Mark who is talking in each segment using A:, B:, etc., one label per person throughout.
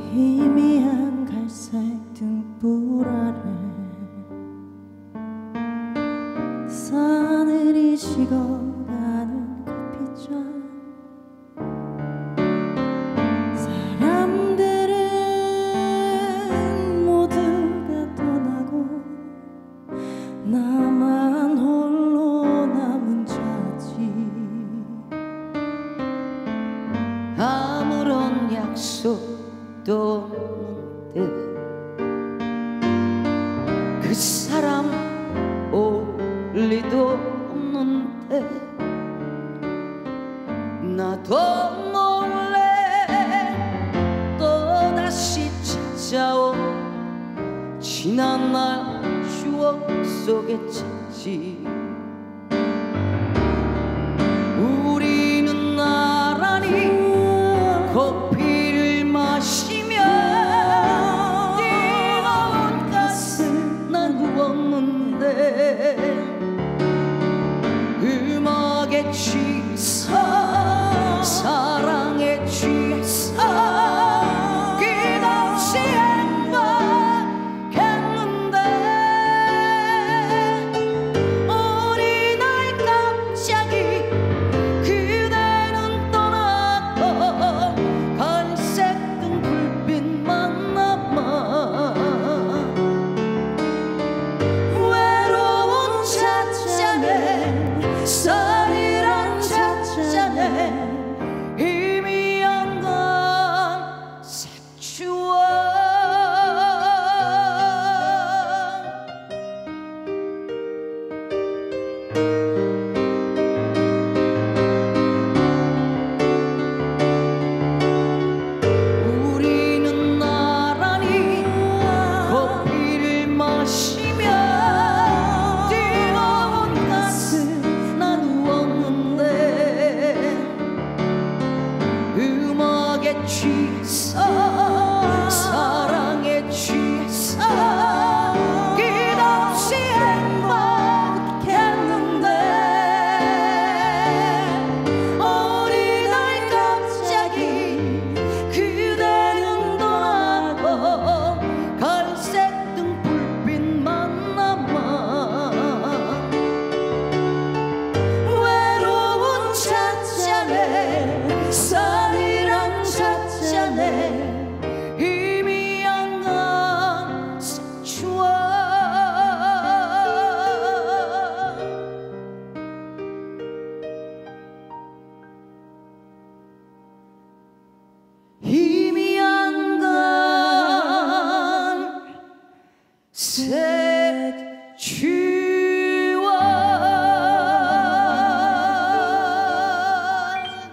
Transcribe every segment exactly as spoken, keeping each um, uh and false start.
A: 희미한 갈색 등불 아래 사늘이 식어가는 커피잔 사람들은 모두 다 떠나고 나만 홀로 남은 자지
B: 아무런 약속도 없는데 그 사람 올 리도 없는데 나도 몰래 또다시 찾아온 지난 날 추억 속에 찾지 우리는 나란히 커피를 마시며 뜨거운 가슴 나누었는데 음악에 취해서 사랑에 취해서 끝없이 행복했는데 어느 날 갑자기 그대는 떠나고 갈색 등 불빛만 남아 외로운 찻잔에 서늘한 찻잔에 희미한 건 색추억 우리는 나란히 커피를 마시며 뜨거운 가슴 나누었는데 음악에 취해서 사랑에 취해서 끝없이 행복했는데 어느 날 갑자기 그대는 떠나고 갈색 등 불빛만 남아 외로운 찻잔에 서늘한 찻잔에 희미한 건 색추억 희미한 건 색추억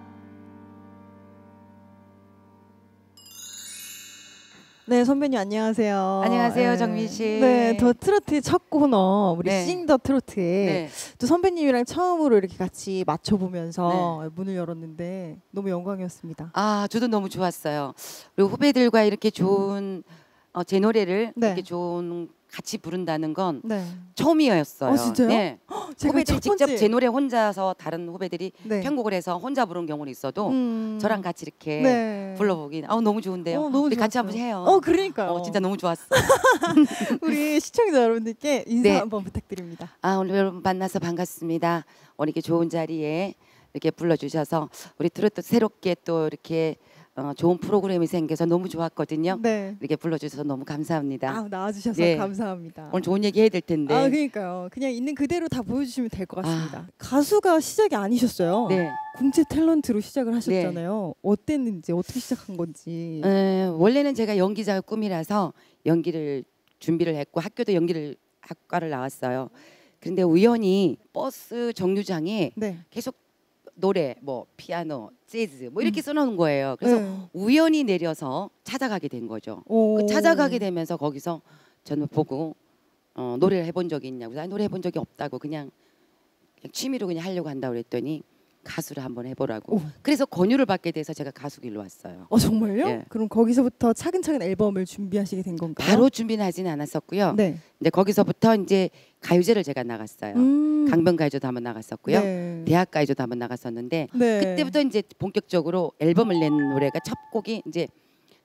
A: 네, 선배님 안녕하세요.
B: 안녕하세요,
A: 네.
B: 정민 씨.
A: 네, 더 트로트의 첫 코너 우리
B: 네.
A: 싱 더 트로트에
B: 네.
A: 또 선배님이랑 처음으로 이렇게 같이 맞춰보면서
B: 네.
A: 문을 열었는데 너무 영광이었습니다.
B: 아, 저도 너무 좋았어요. 그리고 후배들과 이렇게 좋은 어, 제 노래를
A: 네.
B: 이렇게 좋은 같이 부른다는 건
A: 네.
B: 처음이었어요.
A: 어, 진짜요?
B: 네.
A: 제가
B: 후배들이
A: 첫
B: 직접
A: 번째-
B: 제 노래 혼자서 다른 후배들이
A: 네.
B: 편곡을 해서 혼자 부른 경우는 있어도
A: 음.
B: 저랑 같이 이렇게
A: 네.
B: 불러보긴 아 너무 좋은데요.
A: 어, 너무
B: 우리 같이
A: 좋았어요.
B: 한번 해요.
A: 어, 그러니까요.
B: 어, 진짜 너무 좋았어.
A: 우리 시청자 여러분들께 인사
B: 네.
A: 한번 부탁드립니다.
B: 아 오늘 여러분 만나서 반갑습니다. 오늘 이렇게 좋은 자리에 이렇게 불러주셔서 우리 트로트 새롭게 또 이렇게 어, 좋은 프로그램이 생겨서 너무 좋았거든요.
A: 네.
B: 이렇게 불러주셔서 너무 감사합니다.
A: 아, 나와주셔서
B: 네.
A: 감사합니다.
B: 오늘 좋은 얘기 해야 될 텐데.
A: 아, 그러니까요. 그냥 있는 그대로 다 보여주시면 될 것 같습니다.
B: 아.
A: 가수가 시작이 아니셨어요.
B: 네.
A: 공채 탤런트로 시작을 하셨잖아요. 어땠는지, 어떻게 시작한 건지.
B: 에, 원래는 제가 연기자가 꿈이라서 연기를 준비를 했고 학교도 연기를 학과를 나왔어요. 그런데 우연히 버스 정류장에
A: 네.
B: 계속 노래, 뭐 피아노, 재즈 뭐 이렇게 써놓은 거예요. 그래서
A: 네.
B: 우연히 내려서 찾아가게 된 거죠.
A: 오.
B: 그 찾아가게 되면서 거기서 저는 보고 어, 노래를 해본 적이 있냐고. 나 노래 해본 적이 없다고 그냥, 그냥 취미로 그냥 하려고 한다고 그랬더니 가수를 한번 해보라고.
A: 오.
B: 그래서 권유를 받게 돼서 제가 가수 길로 왔어요.
A: 어, 정말요?
B: 예.
A: 그럼 거기서부터 차근차근 앨범을 준비하시게 된 건가요?
B: 바로 준비는 하지는 않았었고요.
A: 네.
B: 이제 거기서부터 이제 가요제를 제가 나갔어요.
A: 음.
B: 강변가요제도 한번 나갔었고요.
A: 네.
B: 대학가요제도 한번 나갔었는데
A: 네.
B: 그때부터 이제 본격적으로 앨범을 낸 노래가 첫 곡이 이제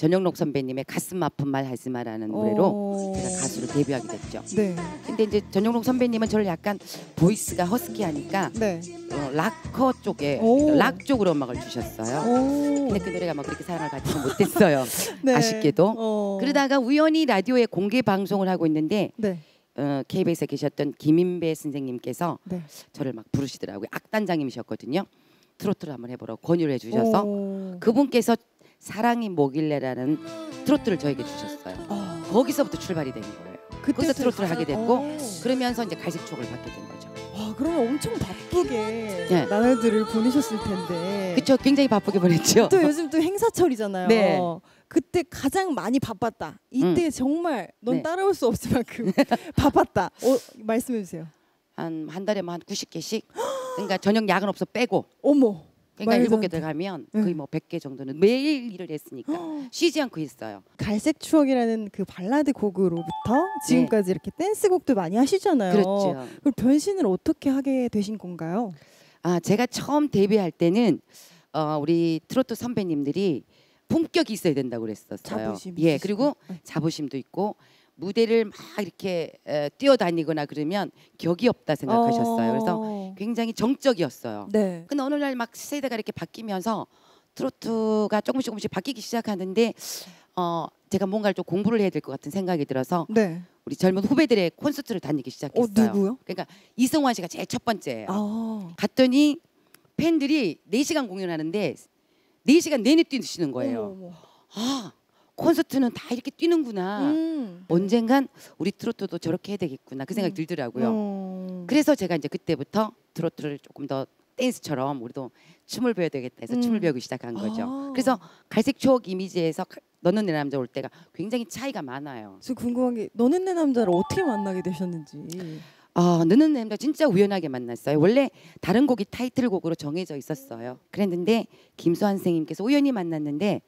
B: 전영록 선배님의 가슴 아픈 말 하지 마라는 노래로 제가 가수로 데뷔하게 됐죠.
A: 네.
B: 근데 이제 전영록 선배님은 저를 약간 보이스가 허스키하니까
A: 네.
B: 어, 락커 쪽에
A: 오.
B: 락 쪽으로 음악을 주셨어요.
A: 오.
B: 근데 그 노래가 막 그렇게 사랑을 받지는 못했어요.
A: 네.
B: 아쉽게도.
A: 어.
B: 그러다가 우연히 라디오에 공개 방송을 하고 있는데
A: 네.
B: 어, 케이비에스에 계셨던 김인배 선생님께서
A: 네.
B: 저를 막 부르시더라고요. 악단장님이셨거든요. 트로트를 한번 해보라고 권유를 해주셔서
A: 오.
B: 그분께서 사랑이 뭐길래라는 트로트를 저에게 주셨어요.
A: 어.
B: 거기서부터 출발이 된 거예요. 거기서 트로트를 하게 됐고 그러면서 이제 갈색촉을 받게 된 거죠.
A: 와, 그러면 엄청 바쁘게
B: 네.
A: 나날들을 보내셨을 텐데.
B: 그쵸, 굉장히 바쁘게 보냈죠.
A: 또 요즘 또 행사철이잖아요.
B: 네.
A: 그때 가장 많이 바빴다. 이때
B: 음.
A: 정말 넌
B: 네.
A: 따라올 수 없을 만큼 바빴다. 어, 말씀해 주세요.
B: 한, 한 달에 뭐 한 구십 개씩. 그러니까 저녁 야근 없어 빼고.
A: 어머.
B: 그러니까
A: 말도
B: 일곱
A: 안
B: 개
A: 돼.
B: 들어가면
A: 네.
B: 거의 뭐 백 개 정도는 매일 일을 했으니까 쉬지 않고 했어요.
A: 갈색 추억이라는 그 발라드 곡으로부터 지금까지 이렇게 댄스곡도 많이 하시잖아요.
B: 그렇죠.
A: 그럼 변신을 어떻게 하게 되신 건가요?
B: 아, 제가 처음 데뷔할 때는 어, 우리 트로트 선배님들이 품격이 있어야 된다고 그랬었어요.
A: 자부심이
B: 예,
A: 있으시고.
B: 그리고
A: 네.
B: 자부심도 있고 무대를 막 이렇게 에, 뛰어다니거나 그러면 격이 없다 생각하셨어요. 그래서
A: 어.
B: 굉장히 정적이었어요.
A: 네.
B: 근데 어느 날 막 세대가 이렇게 바뀌면서 트로트가 조금씩 조금씩 바뀌기 시작하는데 어, 제가 뭔가를 좀 공부를 해야 될 것 같은 생각이 들어서
A: 네.
B: 우리 젊은 후배들의 콘서트를 다니기
A: 어,
B: 시작했어요.
A: 누구요?
B: 그러니까 이승환 씨가 제일 첫 번째예요.
A: 아.
B: 갔더니 팬들이 네 시간 공연하는데 네 시간 내내 뛰시는 거예요.
A: 어머, 어머.
B: 아, 콘서트는 다 이렇게 뛰는구나.
A: 음.
B: 언젠간 우리 트로트도 저렇게 해야 되겠구나. 그 생각이
A: 음.
B: 들더라고요.
A: 어.
B: 그래서 제가 이제 그때부터 트로트를 조금 더 댄스처럼 우리도 춤을 배워야 되겠다 해서
A: 음.
B: 춤을 배우기 시작한 거죠.
A: 아.
B: 그래서 갈색 추억 이미지에서 가- 너는 내 남자 올 때가 굉장히 차이가 많아요.
A: 저 궁금한 게 너는 내 남자를 어떻게 만나게 되셨는지.
B: 아, 너는 내 남자 진짜 우연하게 만났어요. 원래 다른 곡이 타이틀곡으로 정해져 있었어요. 그랬는데 김수환 선생님께서 우연히 만났는데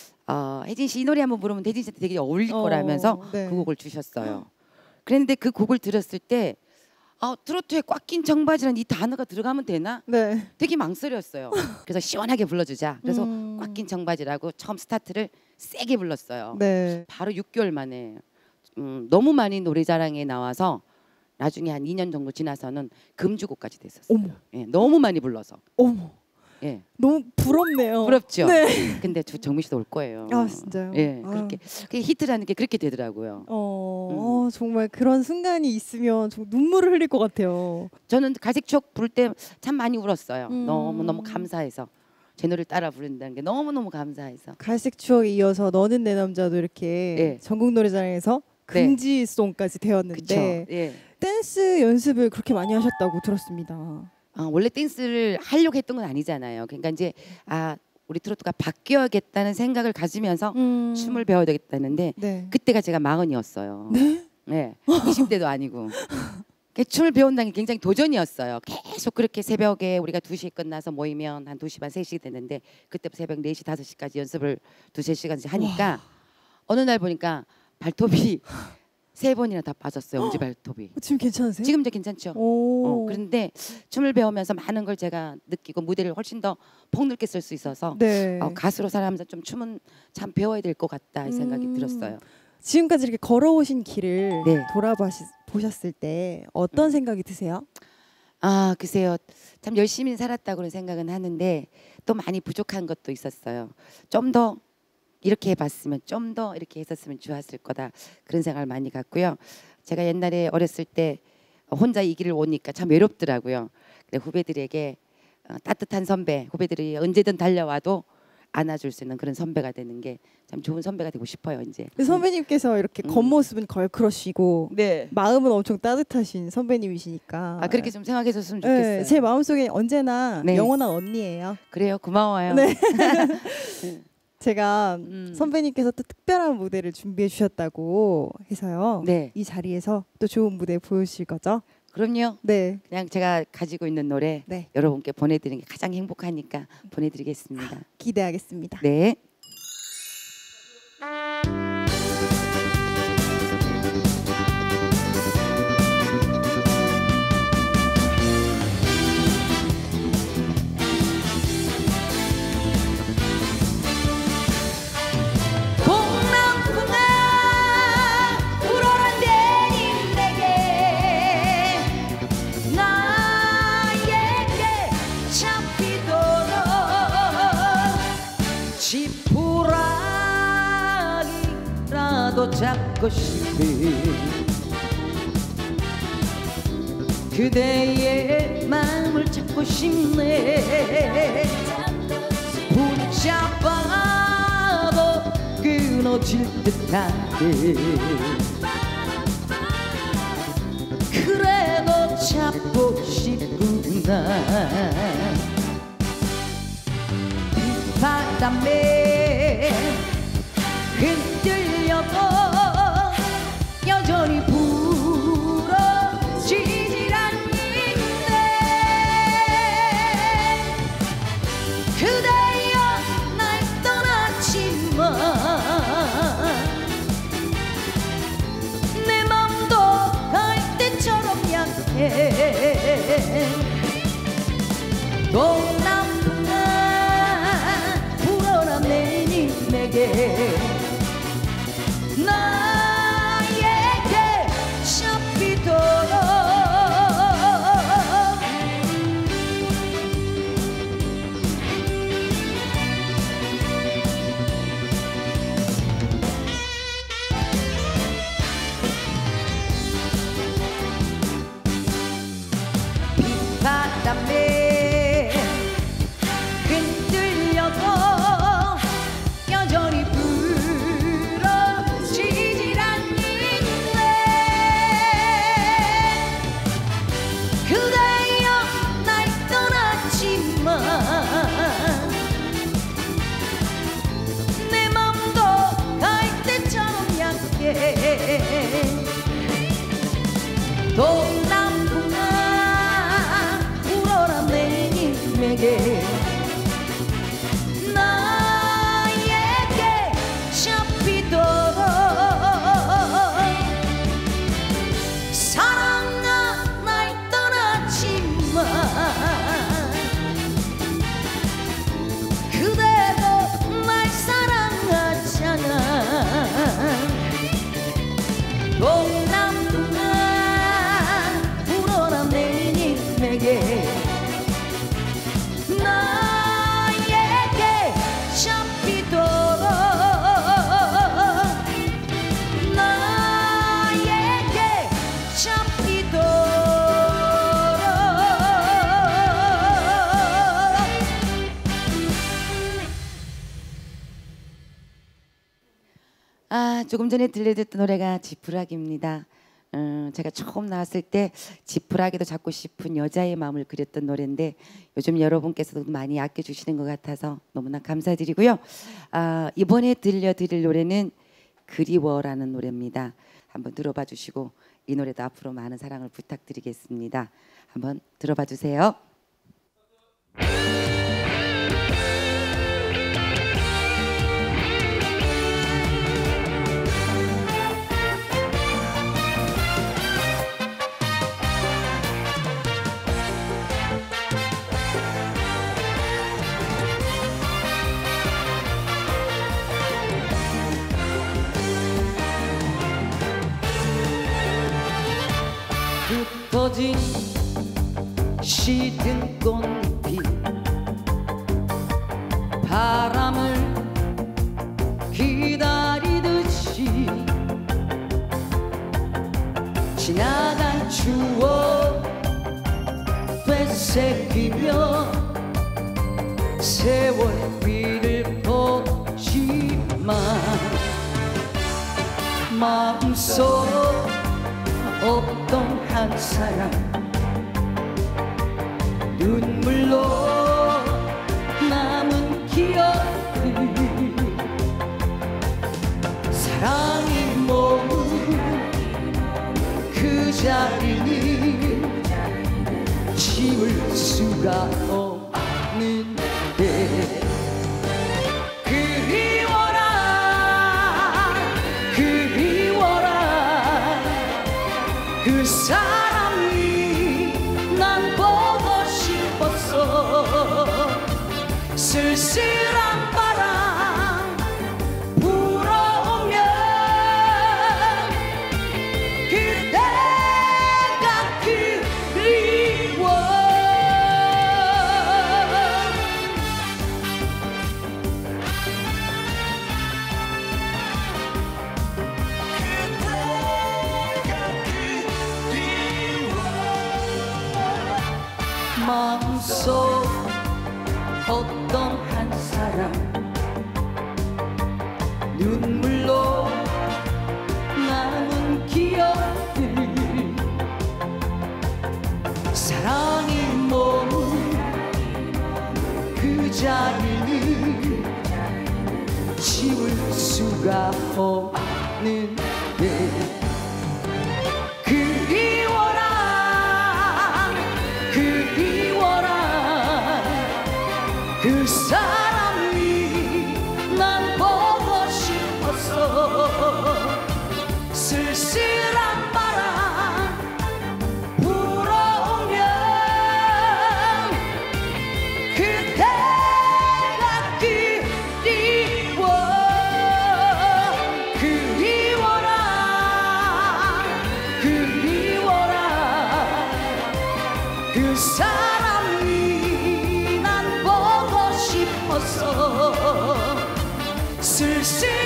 B: 어, 혜진 씨 이 노래 한번 부르면 혜진 씨한테 되게 어울릴
A: 어,
B: 거라면서
A: 네.
B: 그 곡을 주셨어요. 그랬는데 그 곡을 들었을 때 아, 트로트에 꽉 낀 청바지라는 이 단어가 들어가면 되나?
A: 네.
B: 되게 망설였어요. 그래서 시원하게 불러주자. 그래서
A: 음.
B: 꽉 낀 청바지라고 처음 스타트를 세게 불렀어요.
A: 네.
B: 바로 육 개월 만에 음, 너무 많이 노래자랑에 나와서 나중에 한 이 년 정도 지나서는 금주곡까지 됐었어요.
A: 어머.
B: 예, 너무 많이 불러서.
A: 어머.
B: 예,
A: 너무 부럽네요.
B: 부럽죠.
A: 네.
B: 근데 저 정민 씨도 올 거예요.
A: 아, 진짜요?
B: 예,
A: 아.
B: 그렇게 그게 히트라는 게 그렇게 되더라고요.
A: 어,
B: 음.
A: 어, 정말 그런 순간이 있으면 좀 눈물을 흘릴 것 같아요.
B: 저는 갈색 추억 부를 때 참 많이 울었어요.
A: 음.
B: 너무 너무 감사해서 제 노래를 따라 부른다는 게 너무 너무 감사해서.
A: 갈색 추억에 이어서 너는 내 남자도 이렇게
B: 예.
A: 전국 노래자랑에서
B: 네.
A: 금지송까지
B: 그렇죠.
A: 되었는데
B: 예.
A: 댄스 연습을 그렇게 많이 하셨다고 들었습니다.
B: 아, 원래 댄스를 하려고 했던 건 아니잖아요. 그러니까 이제 아, 우리 트로트가 바뀌어야겠다는 생각을 가지면서
A: 음.
B: 춤을 배워야 되겠다는데
A: 네.
B: 그때가 제가 마흔이었어요.
A: 네?
B: 네, 이십 대도 아니고. 그 춤을 배운다는 게 굉장히 도전이었어요. 계속 그렇게 새벽에 우리가 두 시에 끝나서 모이면 한 두 시 반, 세 시 됐는데 그때부터 새벽 네 시, 다섯 시까지 연습을 두세 시간씩 하니까 어느 날 보니까 발톱이 세 번이나 다 빠졌어요. 엄지 발톱이.
A: 지금 괜찮으세요?
B: 지금 이제 괜찮죠?
A: 오.
B: 어, 그런데 춤을 배우면서 많은 걸 제가 느끼고 무대를 훨씬 더 폭넓게 쓸 수 있어서
A: 네.
B: 어, 가수로 살아가면서 좀 춤은 참 배워야 될 것 같다 이 생각이
A: 음.
B: 들었어요.
A: 지금까지 이렇게 걸어오신 길을
B: 네.
A: 돌아보셨을 때 어떤
B: 음.
A: 생각이 드세요?
B: 아, 글쎄요. 참 열심히 살았다고는 생각은 하는데 또 많이 부족한 것도 있었어요. 좀 더 이렇게 해봤으면 좀 더 이렇게 했었으면 좋았을 거다 그런 생각을 많이 갖고요. 제가 옛날에 어렸을 때 혼자 이 길을 오니까 참 외롭더라고요. 그래 후배들에게 어, 따뜻한 선배, 후배들이 언제든 달려와도 안아줄 수 있는 그런 선배가 되는 게 참 좋은 선배가 되고 싶어요. 이제.
A: 그 선배님께서 이렇게
B: 음.
A: 겉모습은 걸크러쉬고
B: 네.
A: 마음은 엄청 따뜻하신 선배님이시니까.
B: 아, 그렇게 좀 생각해줬으면 좋겠어요.
A: 네, 제 마음속에 언제나
B: 네.
A: 영원한 언니예요.
B: 그래요. 고마워요.
A: 네. 제가
B: 음.
A: 선배님께서 또 특별한 무대를 준비해 주셨다고 해서요.
B: 네.
A: 이 자리에서 또 좋은 무대 보여주실 거죠?
B: 그럼요.
A: 네.
B: 그냥 제가 가지고 있는 노래
A: 네.
B: 여러분께 보내드리는 게 가장 행복하니까 보내드리겠습니다.
A: 기대하겠습니다.
B: 네. 지푸라기라도 잡고 싶은 그대의 마음을 잡고 싶네. 붙잡아도 끊어질 듯한데 그래도 잡고 싶구나. 바람에 흔들려도 여전히 부러지질 않는데 그대여 날 떠났지만 내 맘도 갈 때처럼 약해. 또 내게 나에게 잡히도록 빗바람에 흔들려도 여전히 부러지질 않는데 그대여 날 떠났지만 내 맘도 갈 때처럼 약해. 동남풍아 불어라 내 님에게 사랑아 날 떠났지만 그대도 날 사랑하잖아. 동남풍아 불어라 내 님에게 나에게 잡히도록 아, 조금 전에 들려드렸던 노래가 지푸라기입니다. 음, 제가 처음 나왔을 때 지푸라기도 잡고 싶은 여자의 마음을 그렸던 노래인데 요즘 여러분께서도 많이 아껴주시는 것 같아서 너무나 감사드리고요. 아, 이번에 들려드릴 노래는 그리워라는 노래입니다. 한번 들어봐 주시고 이 노래도 앞으로 많은 사랑을 부탁드리겠습니다. 한번 들어봐 주세요. 흩어진 시든 꽃잎이 바람을 기다리듯이 지나간 추억 되새기며 세월 위를 보지만 마음속 없던 한 사람 눈물로 남은 기억들 사랑이 머문 그 자리는 지울 수가 없는데 그리워라 그리워라 그 사람이 난 보고 싶었어. 쓸쓸한 바람 불어오면 그대가 그리워.
C: 속 어떤 한 사람 눈물로 남은 기억들 사랑이 머문 그 자리는 지울 수가 없는데 그리워라 그리워라 그 사람이 난 보고 싶었어 쓸쓸한 바람 불어오면 그대가 그리워 그리워라 그리워라 그 사람이 난 보고 싶었어 쓸쓸